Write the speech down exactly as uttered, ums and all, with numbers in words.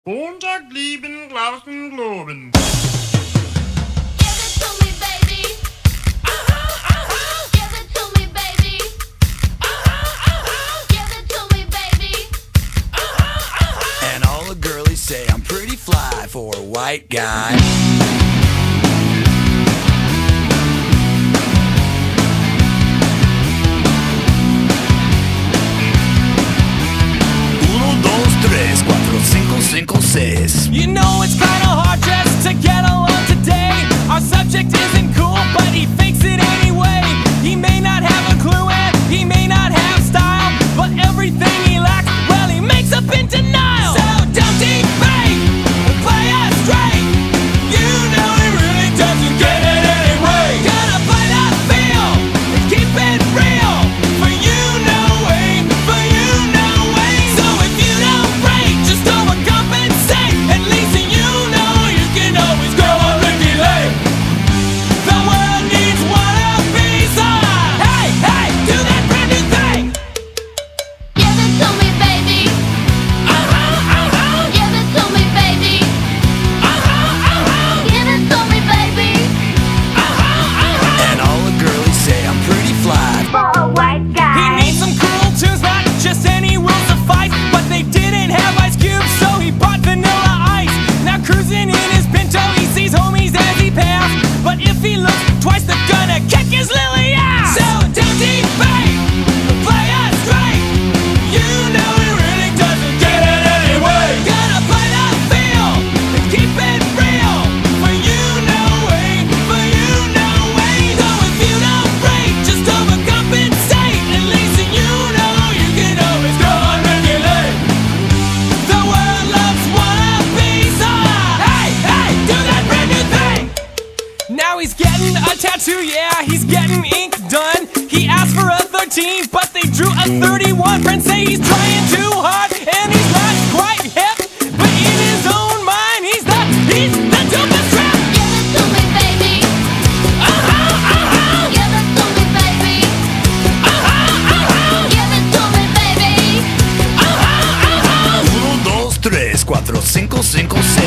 Montag lieben, Glauben, Globen. Give it to me, baby. Uh-huh, uh-huh. Give it to me, baby. Uh-huh, uh-huh. Give it to me, baby. Uh-huh, uh-huh. And all the girlies say I'm pretty fly for a white guy. Uno, dos, tres, cuatro, cinco, cinco, seis. You know it's kinda hard just to get along today. Our subject isn't cool, but he fakes it anyway. He may not have a clue and he may not have style, but everything he lacks, well, he makes up in denial. So don't debate, play us straight. You know he really doesn't get it anyway. Gotta play that feel and keep it real. For you, no way, for you, no way. So if you don't break, just overcompensate. At least you know you can always go on Ricky Lake. The world needs one of these. Ah, hey, hey, do that brand new thing. Give it to me, baby. Uh-huh, uh-huh, Give it to me, baby. uh-huh, uh-huh, Give it to me, baby. uh-huh, uh-huh. And all the girlies say I'm pretty fly. For a white He guy. needs some cool tunes, not just any will suffice. But they didn't have Ice Cube, so he bought Vanilla Ice. Now cruising in his Pinto, he sees homies as he passed. But if he looks twice, they're gonna kick his lily ass. So don't debate, play us straight. You know he really doesn't get it anyway. Gotta play that feel and keep it real. For you, no way, for you, no way. So if you don't break, just overcompensate. At least you know you can always go on regulate. The world loves wannabes. Ah, hey, hey, do that brand new thing. Now he's getting a tattoo, yeah, he's getting ink done. He asked for a thirteen, but they drew a thirty-one. Friends say he's trying too hard, and he's not quite hip. But in his own mind, he's the, he's the dopest trap. Give it to me, baby. Uh-huh, uh-huh, Give it to me, baby. uh-huh, uh-huh, Give it to me, baby. uh-huh, uh-huh. Uno, dos, tres, cuatro, cinco, cinco, seis.